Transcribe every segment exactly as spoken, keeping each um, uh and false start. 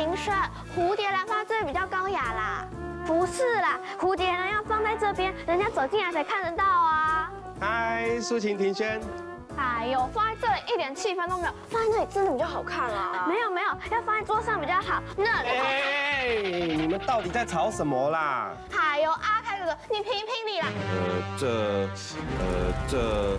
明轩，蝴蝶兰花这比较高雅啦。不是啦，蝴蝶兰要放在这边，人家走进来才看得到啊。 嗨，苏晴、庭轩。 哎呦，放在这里一点气氛都没有，放在那里真的比较好看啊。没有没有，要放在桌上比较好。那里。 哎，你们到底在吵什么啦？ 哎呦，阿凯哥哥，你评评理啦。 呃，这，呃，这，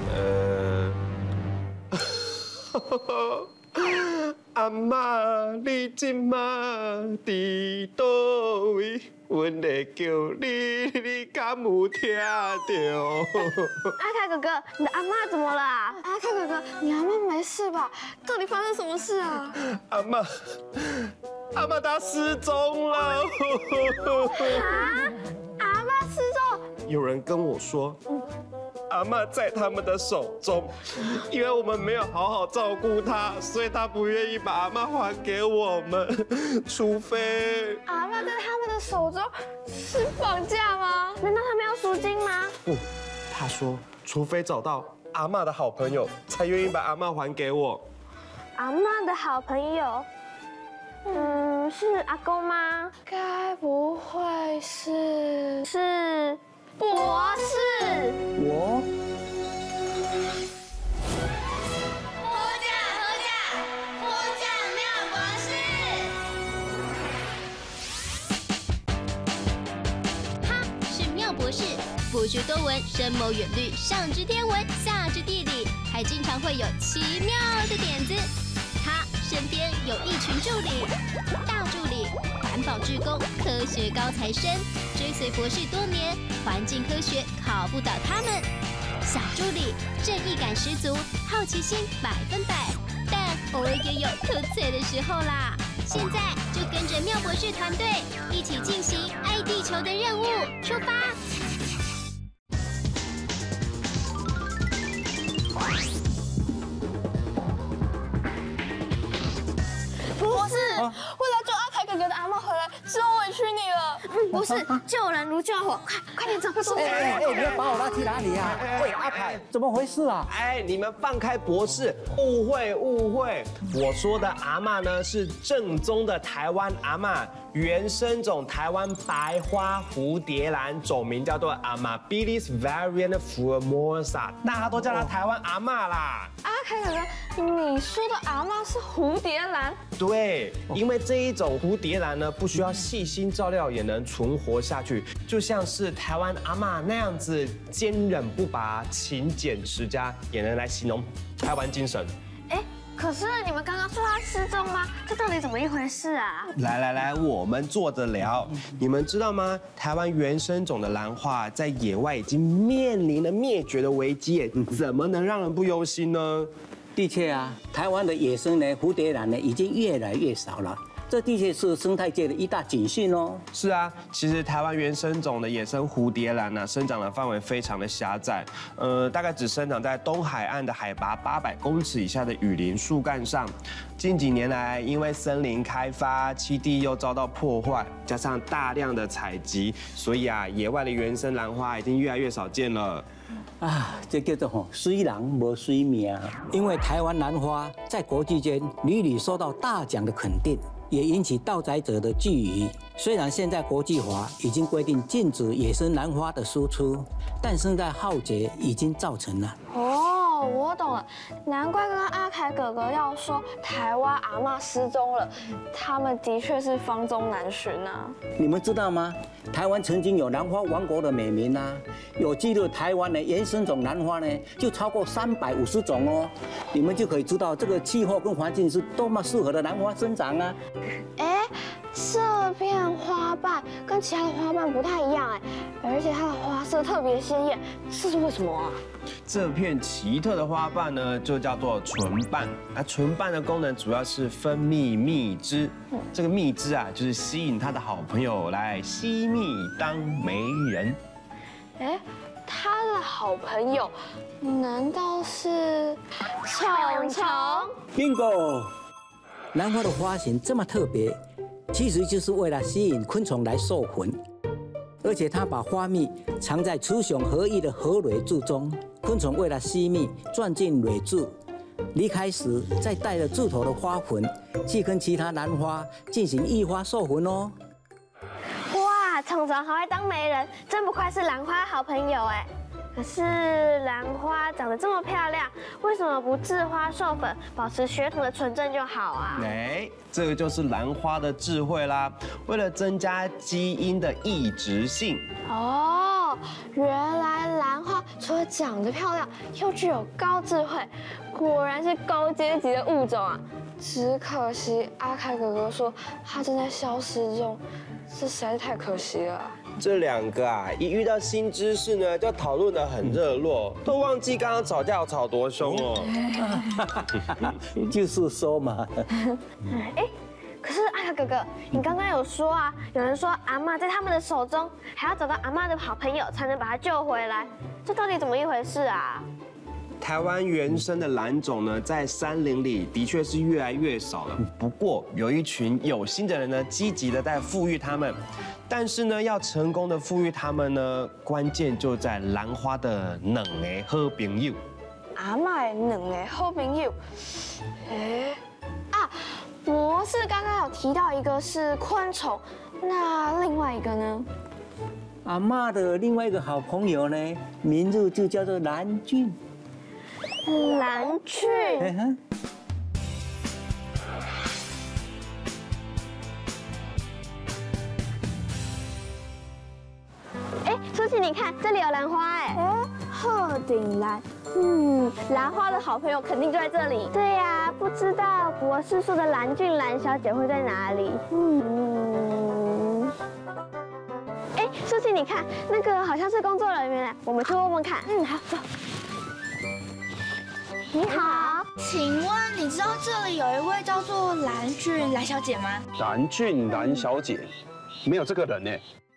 呃。阿嬷，你今嘛伫倒位？阮在叫你，你敢有听到？ 阿凯哥哥，你的阿嬷怎么了？阿凯哥哥，你阿嬷没事吧？到底发生什么事啊？ 阿嬷，阿嬷她失踪了。 啊？阿嬷失踪？ 有人跟我说。阿嬷在他们的手中，因为我们没有好好照顾她，所以她不愿意把阿嬷还给我们，除非阿嬷在他们的手中是绑架吗？难道他们要赎金吗？ 不，他说，除非找到阿嬷的好朋友，才愿意把阿嬷还给我。 阿嬷的好朋友，嗯，是阿公吗？该不会是是？博士， 我。 呼叫呼叫呼叫妙博士！他是妙博士，博学多闻，深谋远虑，上知天文，下知地理，还经常会有奇妙的点子。他身边有一群助理，大助理。环保志工、科学高材生，追随博士多年，环境科学考不倒他们。小助理正义感十足，好奇心百分百，但偶尔也有吐槽的时候啦。现在就跟着妙博士团队一起进行爱地球的任务，出发！ 博士，为了救阿凯哥哥的阿嬷回来，真委屈你了。嗯，不是，救人如救火，快快点走，快走！ 哎哎哎，你要把我拉去哪里啊？喂，阿凯，怎么回事啊？ 哎，你们放开博士，误会误会，我说的阿嬷呢是正宗的台湾阿嬷，原生种台湾白花蝴蝶兰，种名叫做 Amabilis variant formosa， 大家都叫它台湾阿嬷啦。 阿凯哥哥，你说的阿嬷是蝴蝶兰？ 对，因为这一种蝴蝶兰呢，不需要细心照料也能存活下去，就像是台湾阿嬷那样子坚韧不拔、勤俭持家，也能来形容台湾精神。 哎，可是你们刚刚说他失踪吗？这到底怎么一回事啊？ 来来来，我们坐着聊。你们知道吗？台湾原生种的兰花在野外已经面临了灭绝的危机，怎么能让人不忧心呢？ 的确啊，台湾的野生呢蝴蝶兰呢已经越来越少了，这的确是生态界的一大警讯哦。 是啊，其实台湾原生种的野生蝴蝶兰呢、啊，生长的范围非常的狭窄，呃，大概只生长在东海岸的海拔八百公尺以下的雨林树干上。近几年来，因为森林开发，栖地又遭到破坏，加上大量的采集，所以啊，野外的原生兰花已经越来越少见了。 啊，这叫做吼水人无水命。因为台湾兰花在国际间屡屡受到大奖的肯定，也引起盗采者的觊觎。虽然现在国际法已经规定禁止野生兰花的输出，但生态浩劫已经造成了。 哦，我懂了，难怪刚刚阿凯哥哥要说台湾阿嬷失踪了，他们的确是方中难寻啊。 你们知道吗？台湾曾经有兰花王国的美名啊，有记录台湾的原生种兰花呢，就超过三百五十种哦。你们就可以知道这个气候跟环境是多么适合的兰花生长啊。 哎，这片花瓣跟其他的花瓣不太一样哎，而且它的花色特别鲜艳，这是为什么啊？ 这片奇特的花瓣呢，就叫做唇瓣。那唇瓣的功能主要是分泌蜜汁，这个蜜汁啊，就是吸引他的好朋友来吸蜜当媒人。 哎，他的好朋友，难道是虫虫 ？Bingo！ 兰花的花型这么特别，其实就是为了吸引昆虫来授粉，而且它把花蜜藏在雌雄合一的合蕊柱中。昆虫为了吸蜜，钻进蕊柱， 离开时再带着柱头的花粉去跟其他兰花进行异花授粉哦。 哇，虫虫好会当媒人，真不愧是兰花好朋友哎。可是兰花长得这么漂亮，为什么不自花授粉，保持血统的纯正就好啊？ 哎，这个就是兰花的智慧啦。为了增加基因的异质性。 哦，原来兰花除了长得漂亮，又具有高智慧，果然是高阶级的物种啊！只可惜阿凯哥哥说它正在消失中，这实在是太可惜了。 这两个啊，一遇到新知识呢，就讨论得很热络，都忘记刚刚吵架有吵多凶哦。 就是说嘛。 哎，可是阿凯哥哥，你刚刚有说啊，有人说阿嬷在他们的手中，还要找到阿嬷的好朋友才能把她救回来，这到底怎么一回事啊？ 台湾原生的兰种呢，在山林里的确是越来越少了。不过有一群有心的人呢，积极的在富裕它们。但是呢，要成功的富裕它们呢，关键就在兰花的两个好朋友。 阿嬷的两个好朋友，哎，啊，博士刚刚有提到一个是昆虫，那另外一个呢？ 阿嬷的另外一个好朋友呢，名字就叫做兰菌。 兰菌。哎，舒淇，你看这里有兰花哎。哎，鹤顶兰。嗯，兰花的好朋友肯定就在这里。对呀，不知道博士说的兰菌兰小姐会在哪里？嗯。哎，舒淇，你看那个好像是工作人员哎，我们去问问看。嗯，好，走。你好， 请问你知道这里有一位叫做兰菌兰小姐吗？ 兰菌兰小姐，没有这个人呢。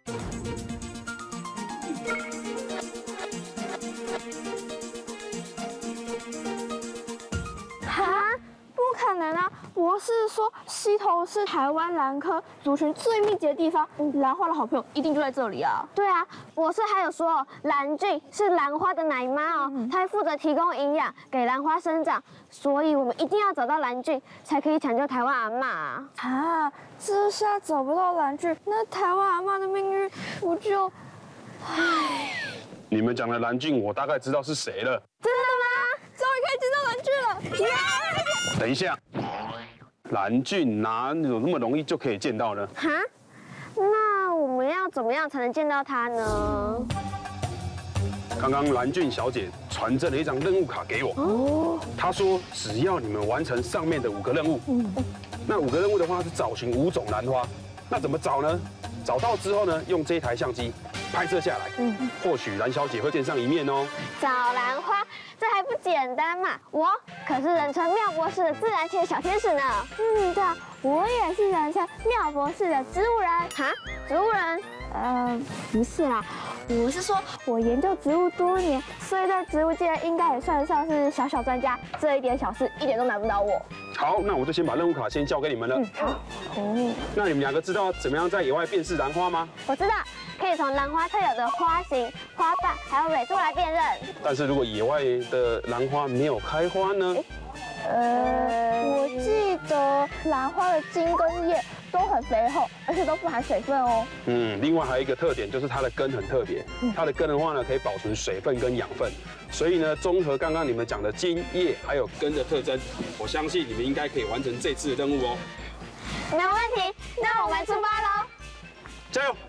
哈，不可能啊！博士说溪头是台湾兰科族群最密集的地方，兰花的好朋友一定就在这里啊。对啊，博士还有说兰菌是兰花的奶妈哦，它会负责提供营养给兰花生长，所以我们一定要找到兰菌，才可以抢救台湾阿嬷啊！啊，这下找不到兰菌，那台湾阿嬷的命运不就……唉。 你们讲的兰菌，我大概知道是谁了。 真的吗？终于可以见到兰菌了！耶！ 等一下，兰菌哪有那么容易就可以见到呢？ 哈？那我们要怎么样才能见到它呢？ 刚刚兰菌小姐传真了一张任务卡给我，哦，她说只要你们完成上面的五个任务，嗯，那五个任务的话是找寻五种兰花，那怎么找呢？找到之后呢，用这一台相机拍摄下来，嗯，或许兰小姐会见上一面哦。 找兰花，这还不简单嘛？我可是人称妙博士的自然界小天使呢。嗯，对啊，我也是人称妙博士的植物人。哈，植物人？呃，不是啦，我是说我研究植物多年，所以在植物界应该也算得上是小小专家。这一点小事一点都难不倒我。 好，那我就先把任务卡先交给你们了。嗯，好。哦。那你们两个知道怎么样在野外辨识兰花吗？ 我知道，可以从兰花特有的花型、花瓣还有蕊柱来辨认。 但是如果野外的兰花没有开花呢？ 呃，我记得兰花的茎跟叶都很肥厚，而且都富含水分哦。 嗯，另外还有一个特点就是它的根很特别，它的根的话呢可以保存水分跟养分，所以呢综合刚刚你们讲的茎、叶还有根的特征，我相信你们应该可以完成这次的任务哦。 没问题，那我们出发喽！ 加油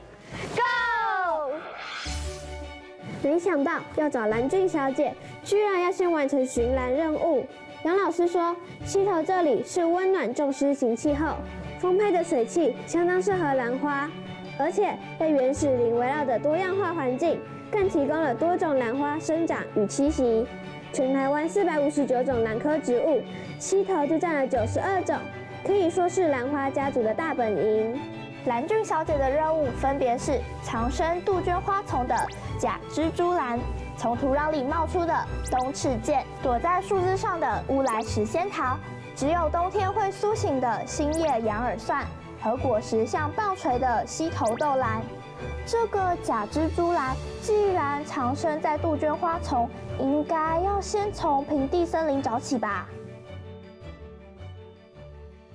，Go！ 没想到要找兰菌小姐，居然要先完成寻兰任务。杨老师说，溪头这里是温暖重湿型气候，丰沛的水汽相当适合兰花，而且被原始林围绕的多样化环境，更提供了多种兰花生长与栖息。全台湾四百五十九种兰科植物，溪头就占了九十二种，可以说是兰花家族的大本营。兰菌小姐的任务分别是藏身杜鹃花丛的假蜘蛛兰，从土壤里冒出的冬赤剑，躲在树枝上的乌来石仙桃，只有冬天会苏醒的新叶羊耳蒜，和果实像棒槌的溪头豆兰。这个假蜘蛛兰既然藏身在杜鹃花丛，应该要先从平地森林找起吧？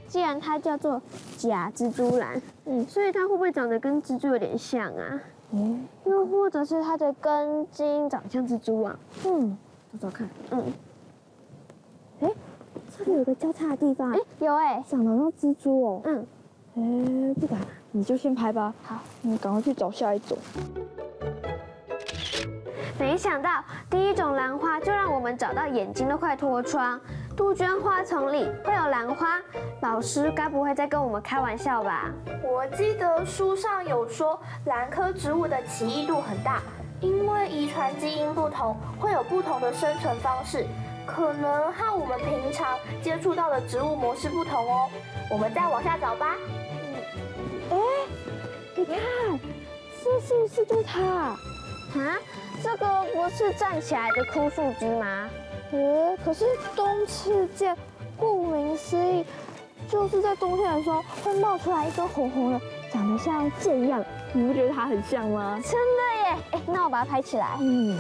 既然它叫做假蜘蛛兰，嗯，所以它会不会长得跟蜘蛛有点像啊？嗯，又或者是它的根茎长像蜘蛛网？嗯，找找看。嗯，哎，这里有个交叉的地方，哎，有哎，长得像蜘蛛哦。嗯， 哎，这个你就先拍吧。好，你赶快去找下一种。 没想到第一种兰花就让我们找到眼睛都快脱窗。杜鹃花丛里会有兰花，老师该不会在跟我们开玩笑吧？ 我记得书上有说，兰科植物的奇异度很大，因为遗传基因不同，会有不同的生存方式，可能和我们平常接触到的植物模式不同哦。我们再往下找吧。 哎，你看，这是不是就是它啊？啊，这个不是站起来的枯树枝吗？呃，可是冬赤剑，顾名思义，就是在冬天的时候会冒出来一根红红的，长得像剑一样，你不觉得它很像吗？真的耶！哎，那我把它拍起来。嗯。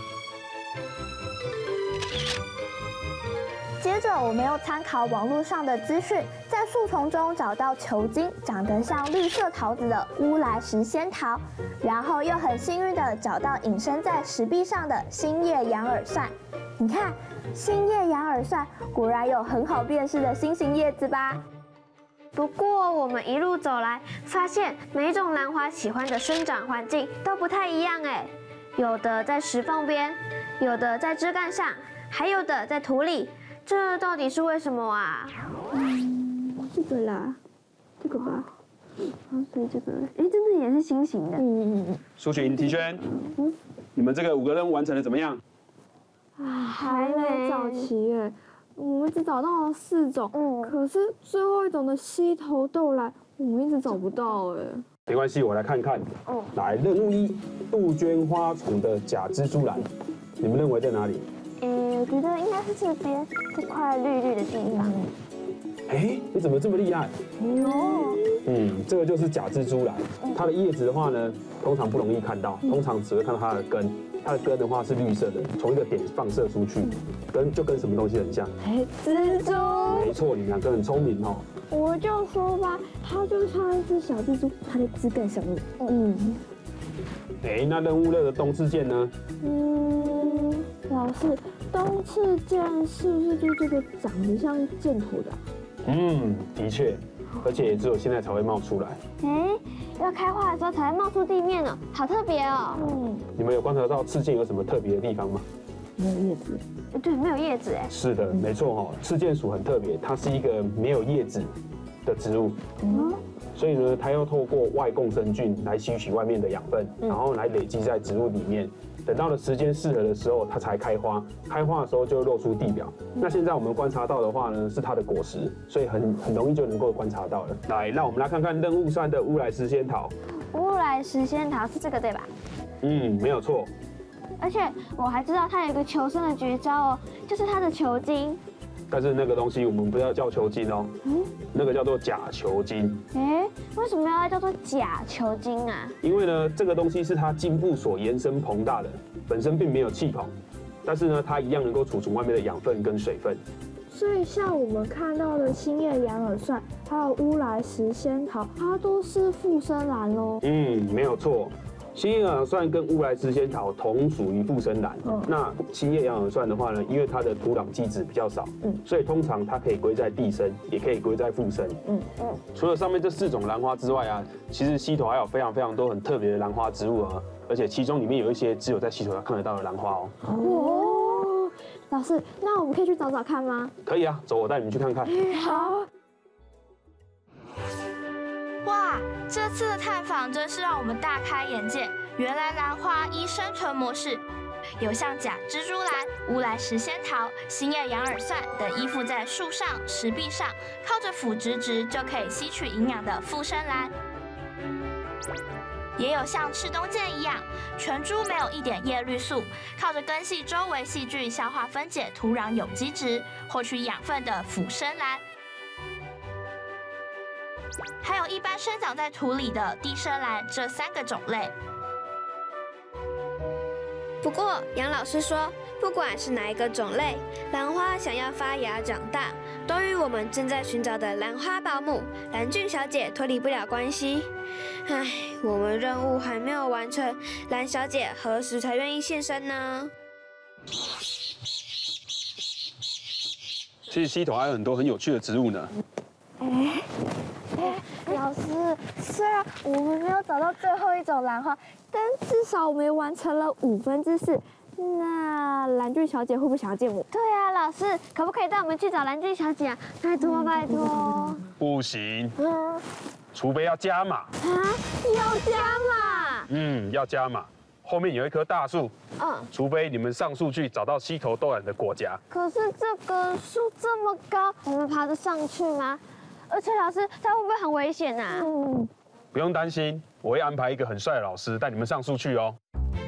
接着，我们又参考网络上的资讯，在树丛中找到球茎长得像绿色桃子的乌来石仙桃，然后又很幸运的找到隐身在石壁上的新叶羊耳蒜。你看，新叶羊耳蒜果然有很好辨识的心形叶子吧？ 不过我们一路走来，发现每种兰花喜欢的生长环境都不太一样哎，有的在石缝边，有的在枝干上，还有的在土里。这到底是为什么啊？嗯，这个啦，这个吧，啊，所以这个，哎，真的也是心形的。嗯嗯嗯。 苏群、提轩，嗯，你们这个五个任务完成的怎么样？ 啊，还没找齐耶，我们只找到了四种，嗯，可是最后一种的溪头豆兰，我们一直找不到哎。 没关系，我来看看。哦。来，任务一，杜鹃花丛的假蜘蛛兰，你们认为在哪里？ 诶，我觉得应该是这边这块绿绿的地方。 哎，你怎么这么厉害？哦，嗯，这个就是假蜘蛛兰，它的叶子的话呢，通常不容易看到，通常只会看到它的根。它的根的话是绿色的，从一个点放射出去，跟就跟什么东西很像？ 哎，蜘蛛。 没错，你们两个很聪明哦。 我就说吧，它就像一只小蜘蛛，它的枝更小了。嗯。 哎，那任务二的冬赤剑呢？ 嗯，老师，冬赤剑是不是就这个长得像箭头的？ 嗯，的确，而且也只有现在才会冒出来。 哎，要开花的时候才会冒出地面呢，好特别哦。嗯， 你们有观察到赤剑有什么特别的地方吗？ 没有叶子。 对，没有叶子哎。 是的，没错哈，赤剑属很特别，它是一个没有叶子的植物。嗯。所以呢，它要透过外共生菌来吸取外面的养分，然后来累积在植物里面。等到了时间适合的时候，它才开花。开花的时候就会露出地表。那现在我们观察到的话呢，是它的果实，所以很很容易就能够观察到了。来，那我们来看看任务三的乌来石仙桃。 乌来石仙桃是这个对吧？ 嗯，没有错。 而且我还知道它有一个求生的绝招哦，就是它的球茎。 但是那个东西我们不要叫球茎哦，嗯，那个叫做假球茎。 哎，为什么要叫做假球茎啊？ 因为呢，这个东西是它茎部所延伸膨大的，本身并没有气孔，但是呢，它一样能够储存外面的养分跟水分。 所以像我们看到的新叶羊耳蒜，还有乌来石仙桃，它都是附生兰喽。 嗯，没有错。新叶羊耳蒜跟乌来石仙桃同属于附生兰。嗯、那新叶羊耳蒜的话呢，因为它的土壤基质比较少，嗯，所以通常它可以归在地生，也可以归在附生。嗯嗯。除了上面这四种兰花之外啊，其实溪头还有非常非常多很特别的兰花植物啊，而且其中里面有一些只有在溪头上看得到的兰花哦。 哦，老师，那我们可以去找找看吗？ 可以啊，走，我带你们去看看。 好。 哇，这次的探访真是让我们大开眼界。原来兰花依生存模式，有像假蜘蛛兰、乌来石仙桃、新叶羊耳蒜等依附在树上、石壁上，靠着腐殖质就可以吸取营养的附生兰，也有像赤冬剑一样，全株没有一点叶绿素，靠着根系周围细菌消化分解土壤有机质，获取养分的腐生兰。还有一般生长在土里的地生兰这三个种类。 不过杨老师说，不管是哪一个种类，兰花想要发芽长大，都与我们正在寻找的兰花保姆蓝俊小姐脱离不了关系。唉，我们任务还没有完成，蓝小姐何时才愿意现身呢？ 其实溪头还有很多很有趣的植物呢。 哎，哎，老师，虽然我们没有找到最后一种兰花，但至少我们也完成了五分之四。那蓝俊小姐会不会想要见我？对啊，老师，可不可以带我们去找蓝俊小姐啊？拜托拜托。 不行， 嗯， 除非要加码。 啊，要加码？ 嗯，要加码。后面有一棵大树， 嗯， 除非你们上树去找到溪头豆兰的果荚。 可是这个树这么高，我们爬得上去吗？而且老师，它会不会很危险啊？嗯， 不用担心，我会安排一个很帅的老师带你们上树去哦。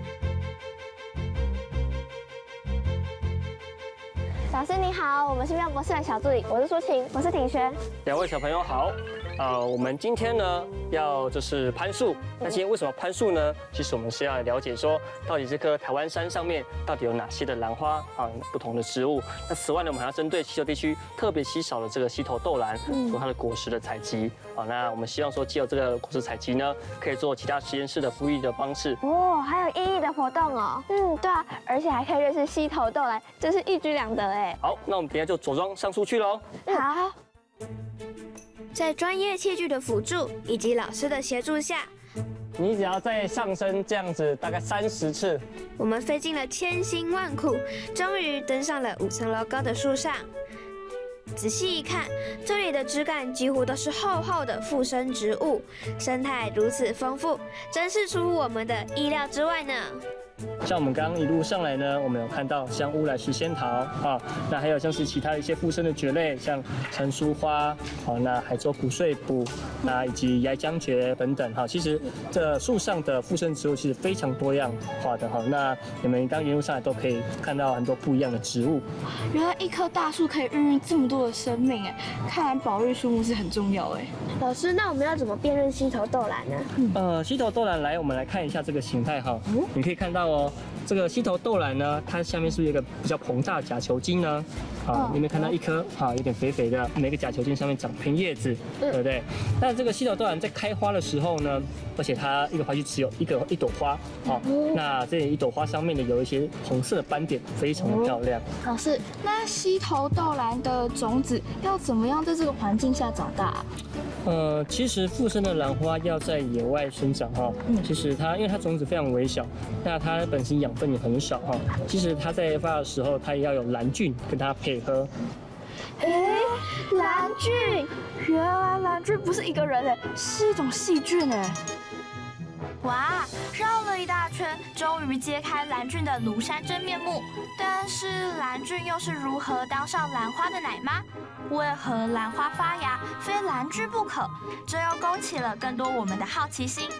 老师你好，我们是妙博士的小助理，我是舒晴，我是庭轩。 两位小朋友好，啊、呃，我们今天呢要就是攀树。那今天为什么攀树呢？其实我们是要了解说，到底这棵台湾山上面到底有哪些的兰花啊，不同的植物。那此外呢，我们还要针对溪头地区特别稀少的这个溪头豆兰，做它的果实的采集。好，那我们希望说，借由这个果实采集呢，可以做其他实验室的复育的方式。 哦，还有意义的活动哦。嗯，对啊，而且还可以认识溪头豆兰，真是一举两得哎。 好，那我们等一下就着装上树去喽。 好。 在专业器具的辅助以及老师的协助下， 你只要再上升这样子大概三十次， 我们费尽了千辛万苦，终于登上了五层楼高的树上。仔细一看，这里的枝干几乎都是厚厚的附生植物，生态如此丰富，真是出乎我们的意料之外呢。 像我们刚刚一路上来呢，我们有看到像乌来石仙桃啊，那还有像是其他的一些附生的蕨类，像陈淑花，好，那海州骨碎补，那以及崖姜蕨等等哈。其实这树上的附生植物其实非常多样化的哈。那你们刚沿路上来都可以看到很多不一样的植物。 原来一棵大树可以孕育这么多的生命哎，看来保育树木是很重要哎。 老师，那我们要怎么辨认溪头豆兰呢？ 呃，溪头豆兰来，我们来看一下这个形态哈。你可以看到哦，这个溪头豆兰呢，它下面是不是有一个比较膨大的假球茎呢？啊，你有没有看到一颗啊，有点肥肥的，每个假球茎上面长片叶子，对不对？那这个溪头豆兰在开花的时候呢，而且它一个花期只有一个一朵花，好，那这一朵花上面呢有一些红色的斑点，非常的漂亮。 老师，那溪头豆兰的种子要怎么样在这个环境下长大？ 呃，其实附生的兰花要在野外生长哈，其实它因为它种子非常微小，那它本身养分也很少哈。其实它在发的时候，它也要有蓝菌跟它配合。 哎，蓝菌， 原来蓝菌不是一个人哎，是一种细菌哎。 哇，绕了一大圈，终于揭开蓝菌的庐山真面目。但是蓝菌又是如何当上兰花的奶妈？为何兰花发芽非蓝菌不可？这又勾起了更多我们的好奇心。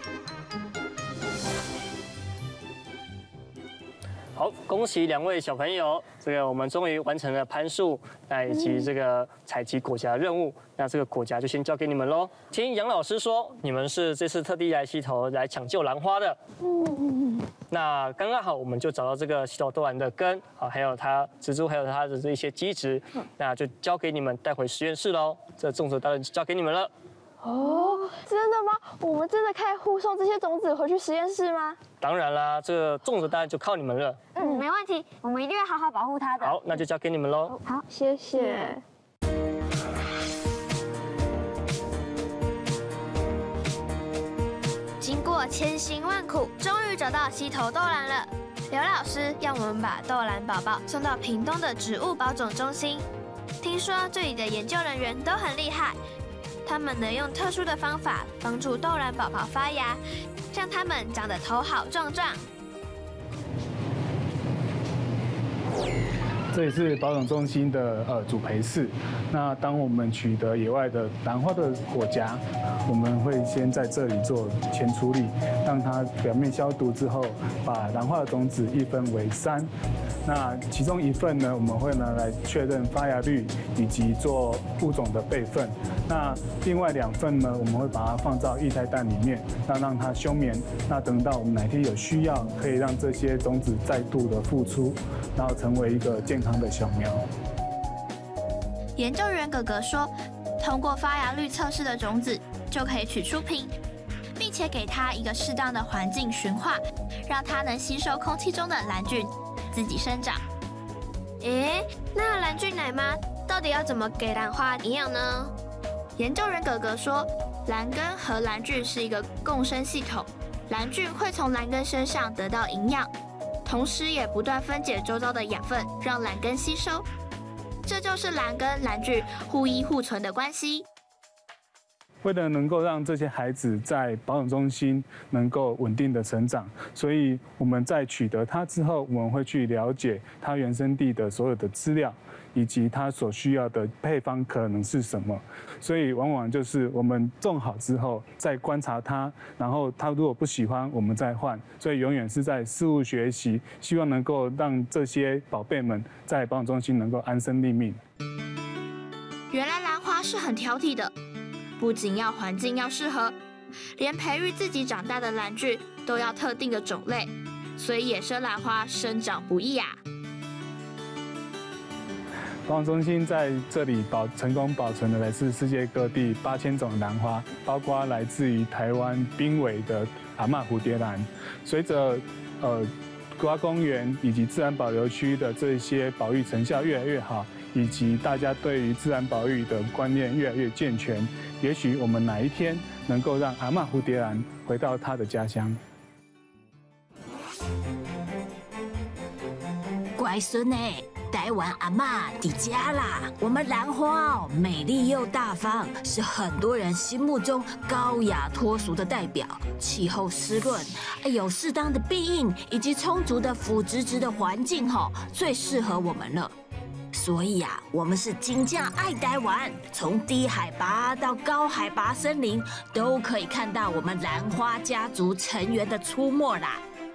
好，恭喜两位小朋友，这个我们终于完成了攀树，那以及这个采集果荚任务。那这个果荚就先交给你们喽。听杨老师说，你们是这次特地来溪头来抢救兰花的。嗯，那刚刚好，我们就找到这个溪头豆兰的根啊，还有它植株，还有它的这一些基质，那就交给你们带回实验室喽。这种子当然就交给你们了。 哦，真的吗？我们真的可以护送这些种子回去实验室吗？ 当然啦，这个种子当然就靠你们了。 嗯，没问题，我们一定会好好保护它的。 好，那就交给你们喽。 好，谢谢。 经过千辛万苦，终于找到溪头豆兰了。刘老师要我们把豆兰宝宝送到屏东的植物保种中心。听说这里的研究人员都很厉害，他们能用特殊的方法帮助豆兰宝宝发芽，让它们长得头好壮壮。 这里是保种中心的呃主培室。那当我们取得野外的兰花的果荚，我们会先在这里做前处理，让它表面消毒之后，把兰花的种子一分为三。那其中一份呢，我们会拿来确认发芽率以及做物种的备份。那另外两份呢，我们会把它放到液态氮里面，那让它休眠。那等到我们哪天有需要，可以让这些种子再度的复出，然后成为一个健康的小苗。 研究员哥哥说，通过发芽率测试的种子就可以取出品，并且给它一个适当的环境驯化，让它能吸收空气中的蓝菌，自己生长。 诶，那蓝菌奶妈到底要怎么给兰花营养呢？ 研究员哥哥说，兰根和蓝菌是一个共生系统，蓝菌会从兰根身上得到营养，同时也不断分解周遭的养分，让兰根吸收。这就是兰跟蓝菌互依互存的关系。 为了能够让这些孩子在保养中心能够稳定的成长，所以我们在取得它之后，我们会去了解它原生地的所有的资料，以及它所需要的配方可能是什么。所以往往就是我们种好之后，再观察它，然后它如果不喜欢，我们再换。所以永远是在事物学习，希望能够让这些宝贝们在保养中心能够安身立命。 原来兰花是很挑剔的。不仅要环境要适合，连培育自己长大的蓝菌都要特定的种类，所以野生兰花生长不易啊。 保养中心在这里保成功保存了来自世界各地八千种兰花，包括来自于台湾濒危的阿嬷蝴蝶兰。随着呃国家公园以及自然保留区的这些保育成效越来越好，以及大家对于自然保育的观念越来越健全，也许我们哪一天能够让阿嬷蝴蝶兰回到她的家乡。 乖孙哎，台湾阿嬷伫家啦！我们兰花哦，美丽又大方，是很多人心目中高雅脱俗的代表。气候湿润，有适当的庇荫以及充足的腐殖质的环境吼，最适合我们了。所以啊，我们是金价爱台湾，从低海拔到高海拔森林，都可以看到我们兰花家族成员的出没啦。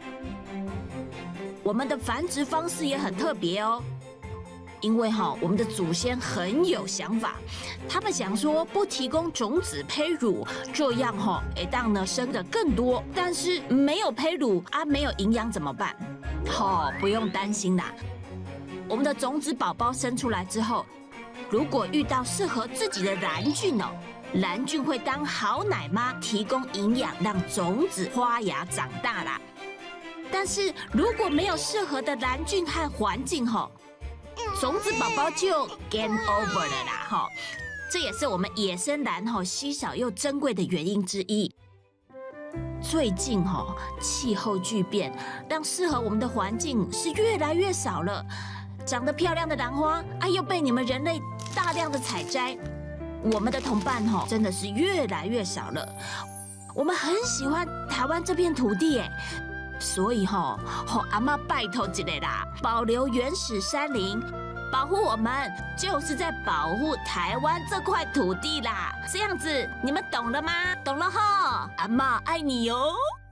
我们的繁殖方式也很特别哦，因为哈、哦，我们的祖先很有想法，他们想说不提供种子胚乳，这样哈、哦，会当呢生得更多。但是没有胚乳啊，没有营养怎么办？哦，不用担心啦。我们的种子宝宝生出来之后，如果遇到适合自己的蓝菌哦，蓝菌会当好奶妈，提供营养，让种子发芽长大啦。但是如果没有适合的蓝菌和环境吼，种子宝宝就 game over 了啦吼。这也是我们野生兰吼稀少又珍贵的原因之一。最近吼气候巨变，让适合我们的环境是越来越少了。长得漂亮的兰花啊，又被你们人类大量的采摘，我们的同伴吼真的是越来越少了。我们很喜欢台湾这片土地哎。所以吼，吼阿嬷拜托一个啦，保留原始山林，保护我们，就是在保护台湾这块土地啦。这样子，你们懂了吗？懂了吼，阿嬷爱你哟。